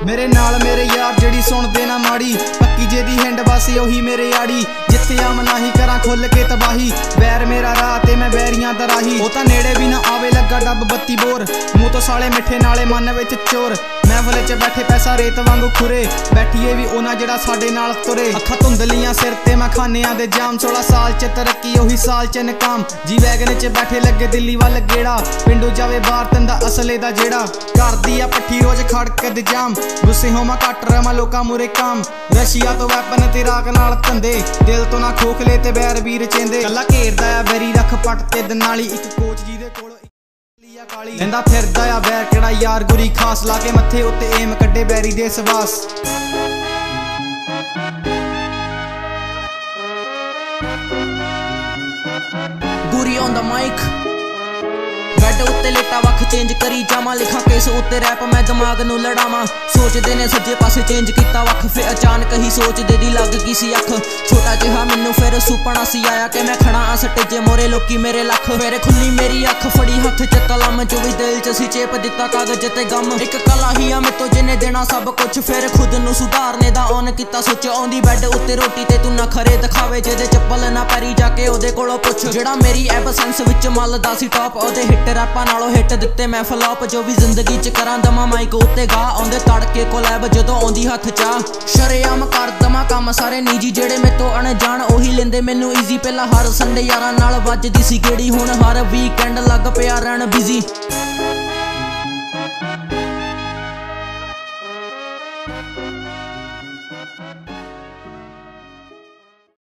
मेरे नाल मेरे यार जेड़ी सुनदे ना माड़ी, पक्की जेदी हिंड बस ओही मेरे याड़ी। जिथे आम नाही करा खुल के तबाही, बैर मेरा राह ते मैं बैरियां दा राही। ओ तां नेड़े भी ना आवे लगा डब 32 बोर, मूंह तो साले मिठे नाले मन विच चोर। महफल च बैठे पैसा रेत वांगू खुरे, बैठिए भी ओना जेड़ा साडे नाल तुरे। अखां धुंदलियां सिर ते मैं खानियां दे जाम, 16 साल च तरक्की ओही साल च नकाम। जी वैगन च बैठे लगे दिल्ली वल गेड़ा, पिंडू जावे बाहर तंदा असले दा जेड़ा। घर दी आ पट्ठी रोज खड़क दे जाम, गुस्से होमा घट रहा लोकां मुरे काम। रशिया तो वैपन ते राग नाल धंधे, दिल तो ना खोखले ते बैर वीर चेंदे। कल्ला घेरदा आ बैरी रख पट ते दनाली, इक कोच जी दे कोल लेंदा फिरदा आ बैर केड़ा यार गुरी खास। लाके मत्थे उत्ते एम कड्डे बैरी दे सवास। Guri on the mic, bed उत्ते लेटा वख चेंज करी जावां। लिखा केस उत्ते रैप मैं दिमाग नू लड़ावां। सोचदे ने सज्जे पासे चेंज किता वख, फिर अचानक ही सोचदे दी लग गई सी अख। छोटा जिहा मैनू फिर सुपना सी आया कि मैं खड़ा आ सटेजे मोरे लोकी मेरे लख। फिर खुली मेरी अख फड़ी हथ च कलम, जो भी दिल च सी चेप दिता कागज ते गम। एक कला ही आ मेतो जिन्ने देना सब कुछ, फिर खुद नू सुधारने दा ऑन किता सोच। आउंदी बैड उत्ते रोटी ते तू नखरे दिखावे, जेदे चप्पल ना पैरी जाके ओदे कोलों पुछ। जेड़ा मेरी एबसेंस विच मलदा सी टॉप, ओदे हिट रैपां नालों हिट दिते मैं फ्लॉप। जो भी जिंदगी च करां दमा माइक उत्ते गा, आउंदे तड़के कोलैब जदों आउंदी हथ चा। शरेआम कर दमा काम सारे निजी, जेड़े मेतों अनजान ओही लेंदे मैनू ईजी। पहला हर संडे यारां नाल वजदी सी गेड़ी, हुण हर वीकेंड लग पिया रहन बिजी।